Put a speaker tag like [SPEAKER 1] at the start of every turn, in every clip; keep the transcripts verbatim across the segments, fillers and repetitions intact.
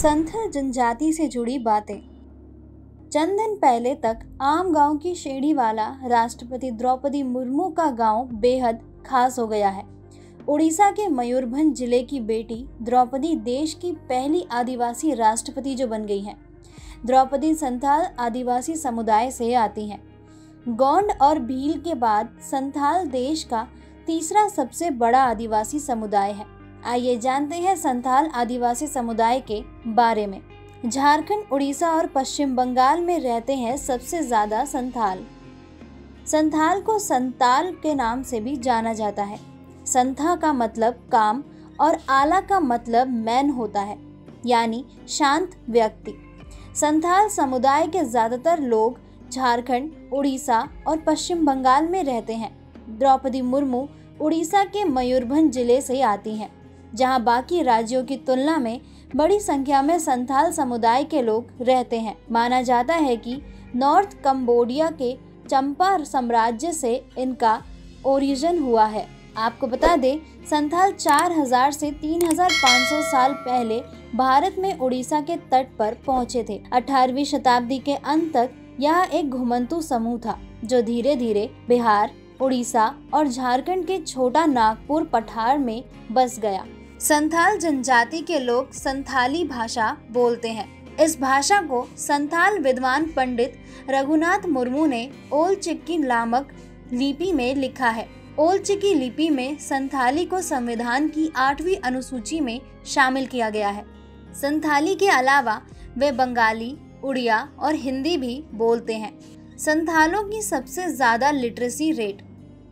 [SPEAKER 1] संथाल जनजाति से जुड़ी बातें। चंद दिन पहले तक आम गांव की शेड़ी वाला राष्ट्रपति द्रौपदी मुर्मू का गांव बेहद खास हो गया है। उड़ीसा के मयूरभंज जिले की बेटी द्रौपदी देश की पहली आदिवासी राष्ट्रपति जो बन गई हैं। द्रौपदी संथाल आदिवासी समुदाय से आती हैं। गोंड और भील के बाद संथाल देश का तीसरा सबसे बड़ा आदिवासी समुदाय है। आइए जानते हैं संथाल आदिवासी समुदाय के बारे में। झारखंड, उड़ीसा और पश्चिम बंगाल में रहते हैं सबसे ज्यादा संथाल। संथाल को संताल के नाम से भी जाना जाता है। संथा का मतलब काम और आला का मतलब मैन होता है, यानी शांत व्यक्ति। संथाल समुदाय के ज्यादातर लोग झारखंड, उड़ीसा और पश्चिम बंगाल में रहते हैं। द्रौपदी मुर्मू उड़ीसा के मयूरभंज जिले से आती हैं, जहां बाकी राज्यों की तुलना में बड़ी संख्या में संथाल समुदाय के लोग रहते हैं। माना जाता है कि नॉर्थ कंबोडिया के चंपा साम्राज्य से इनका ओरिजिन हुआ है। आपको बता दें, संथाल चार हज़ार से तीन हज़ार पाँच सौ साल पहले भारत में उड़ीसा के तट पर पहुंचे थे। अठारहवीं शताब्दी के अंत तक यह एक घुमंतू समूह था, जो धीरे धीरे बिहार, उड़ीसा और झारखंड के छोटा नागपुर पठार में बस गया। संथाल जनजाति के लोग संथाली भाषा बोलते हैं। इस भाषा को संथाल विद्वान पंडित रघुनाथ मुर्मू ने ओल चिकी नामक लिपि में लिखा है। ओल चिकी लिपि में संथाली को संविधान की आठवीं अनुसूची में शामिल किया गया है। संथाली के अलावा वे बंगाली, उड़िया और हिंदी भी बोलते हैं। संथालों की सबसे ज्यादा लिटरेसी रेट।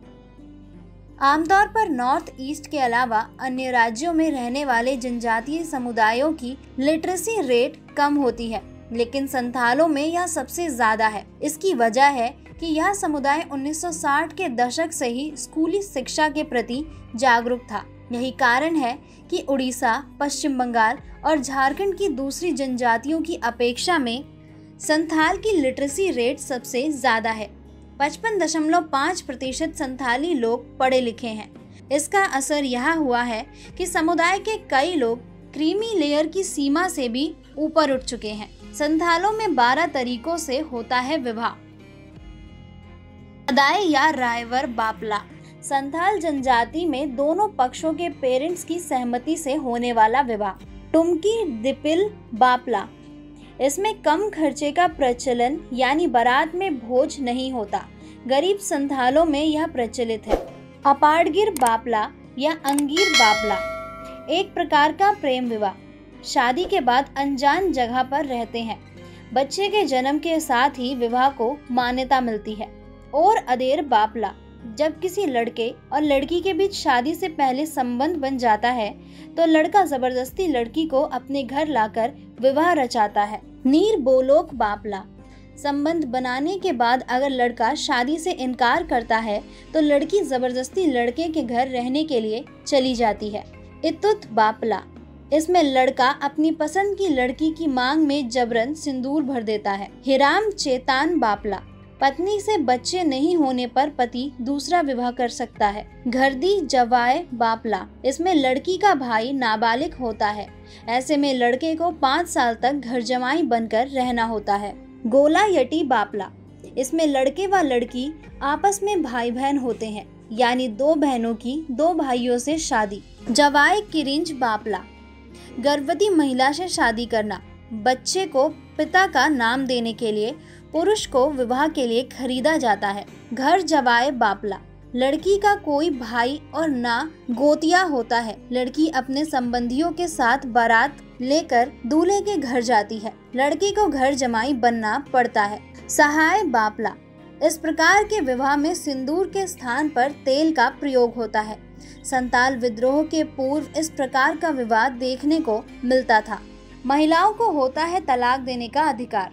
[SPEAKER 1] आमतौर पर नॉर्थ ईस्ट के अलावा अन्य राज्यों में रहने वाले जनजातीय समुदायों की लिटरेसी रेट कम होती है, लेकिन संथालों में यह सबसे ज्यादा है। इसकी वजह है कि यह समुदाय उन्नीस सौ साठ के दशक से ही स्कूली शिक्षा के प्रति जागरूक था। यही कारण है कि उड़ीसा, पश्चिम बंगाल और झारखंड की दूसरी जनजातियों की अपेक्षा में संथाल की लिटरेसी रेट सबसे ज्यादा है। पचपन दशमलव पाँच प्रतिशत संथाली लोग पढ़े लिखे हैं। इसका असर यह हुआ है कि समुदाय के कई लोग क्रीमी लेयर की सीमा से भी ऊपर उठ चुके हैं। संथालों में बारह तरीकों से होता है विवाह। अदाय या रायवर बापला। संथाल जनजाति में दोनों पक्षों के पेरेंट्स की सहमति से होने वाला विवाह। टुमकी दिपिल बापला। इसमें कम खर्चे का प्रचलन, यानी बारात में भोज नहीं होता। गरीब संथालों में यह प्रचलित है। अपाड़गिर बापला या अंगीर बापला एक प्रकार का प्रेम विवाह। शादी के बाद अनजान जगह पर रहते हैं। बच्चे के जन्म के साथ ही विवाह को मान्यता मिलती है। और अदेर बापला, जब किसी लड़के और लड़की के बीच शादी से पहले संबंध बन जाता है तो लड़का जबरदस्ती लड़की को अपने घर लाकर विवाह रचाता है। नीर बोलोक बापला। संबंध बनाने के बाद अगर लड़का शादी से इनकार करता है तो लड़की जबरदस्ती लड़के के घर रहने के लिए चली जाती है। इतुत बापला। इसमें लड़का अपनी पसंद की लड़की की मांग में जबरन सिंदूर भर देता है। हिराम चेतान बापला। पत्नी से बच्चे नहीं होने पर पति दूसरा विवाह कर सकता है। घरदी जवाय बापला। इसमें लड़की का भाई नाबालिग होता है। ऐसे में लड़के को पाँच साल तक घर जमाई बनकर रहना होता है। गोला यटी बापला। इसमें लड़के व लड़की आपस में भाई बहन होते हैं, यानी दो बहनों की दो भाइयों से शादी। जवाय किरिंज बापला। गर्भवती महिला से शादी करना। बच्चे को पिता का नाम देने के लिए पुरुष को विवाह के लिए खरीदा जाता है। घर जवाय बापला। लड़की का कोई भाई और ना गोतिया होता है। लड़की अपने संबंधियों के साथ बारात लेकर दूल्हे के घर जाती है। लड़के को घर जमाई बनना पड़ता है। सहाय बापला। इस प्रकार के विवाह में सिंदूर के स्थान पर तेल का प्रयोग होता है। संताल विद्रोह के पूर्व इस प्रकार का विवाह देखने को मिलता था। महिलाओं को होता है तलाक देने का अधिकार।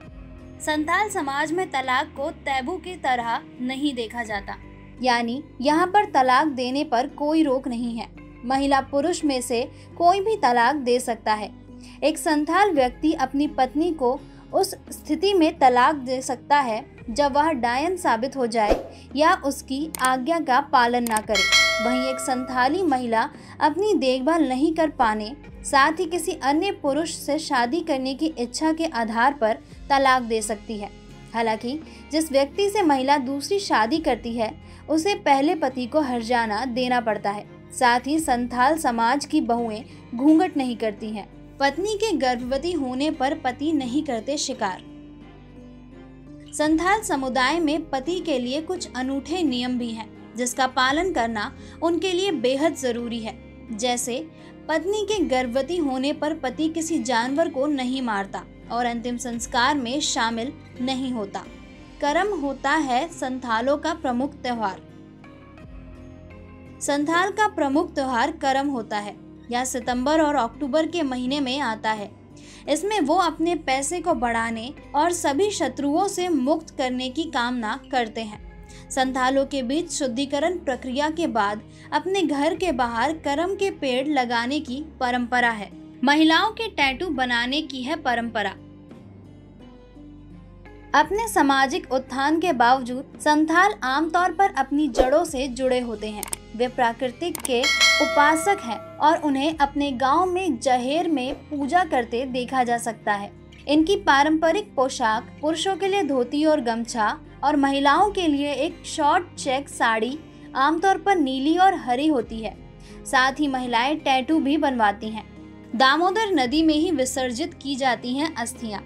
[SPEAKER 1] संथाल समाज में तलाक को तैबू की तरह नहीं देखा जाता, यानी यहाँ पर तलाक देने पर कोई रोक नहीं है। महिला पुरुष में से कोई भी तलाक दे सकता है। एक संथाल व्यक्ति अपनी पत्नी को उस स्थिति में तलाक दे सकता है जब वह डायन साबित हो जाए या उसकी आज्ञा का पालन न करे। वहीं एक संथाली महिला अपनी देखभाल नहीं कर पाने, साथ ही किसी अन्य पुरुष से शादी करने की इच्छा के आधार पर तलाक दे सकती है। हालांकि जिस व्यक्ति से महिला दूसरी शादी करती है उसे पहले पति को हर्जाना देना पड़ता है। साथ ही संथाल समाज की बहुएं घूंघट नहीं करती हैं। पत्नी के गर्भवती होने पर पति नहीं करते शिकार। संथाल समुदाय में पति के लिए कुछ अनूठे नियम भी हैं जिसका पालन करना उनके लिए बेहद जरूरी है। जैसे पत्नी के गर्भवती होने पर पति किसी जानवर को नहीं मारता और अंतिम संस्कार में शामिल नहीं होता। करम होता है संथालों का प्रमुख त्योहार। संथाल का प्रमुख त्योहार करम होता है। यह सितंबर और अक्टूबर के महीने में आता है। इसमें वो अपने पैसे को बढ़ाने और सभी शत्रुओं से मुक्त करने की कामना करते हैं। संथालों के बीच शुद्धिकरण प्रक्रिया के बाद अपने घर के बाहर करम के पेड़ लगाने की परंपरा है। महिलाओं के टैटू बनाने की है परंपरा। अपने सामाजिक उत्थान के बावजूद संथाल आमतौर पर अपनी जड़ों से जुड़े होते हैं। वे प्रकृति के उपासक हैं और उन्हें अपने गांव में जहेर में पूजा करते देखा जा सकता है। इनकी पारंपरिक पोशाक पुरुषों के लिए धोती और गमछा और महिलाओं के लिए एक शॉर्ट चेक साड़ी आमतौर पर नीली और हरी होती है। साथ ही महिलाएं टैटू भी बनवाती हैं। दामोदर नदी में ही विसर्जित की जाती हैं अस्थियां।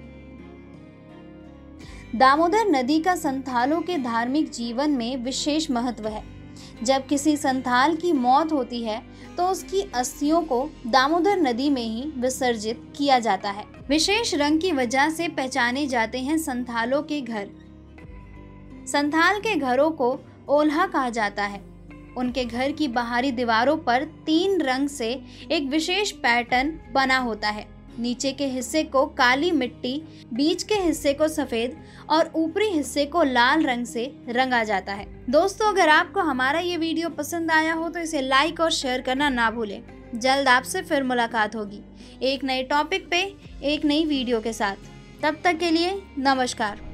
[SPEAKER 1] दामोदर नदी का संथालों के धार्मिक जीवन में विशेष महत्व है। जब किसी संथाल की मौत होती है तो उसकी अस्थियों को दामोदर नदी में ही विसर्जित किया जाता है। विशेष रंग की वजह से पहचाने जाते हैं संथालों के घर। संथाल के घरों को ओल्हा कहा जाता है। उनके घर की बाहरी दीवारों पर तीन रंग से एक विशेष पैटर्न बना होता है। नीचे के हिस्से को काली मिट्टी, बीच के हिस्से को सफेद और ऊपरी हिस्से को लाल रंग से रंगा जाता है। दोस्तों, अगर आपको हमारा ये वीडियो पसंद आया हो तो इसे लाइक और शेयर करना ना भूलें। जल्द आपसे फिर मुलाकात होगी एक नए टॉपिक पे, एक नई वीडियो के साथ। तब तक के लिए नमस्कार।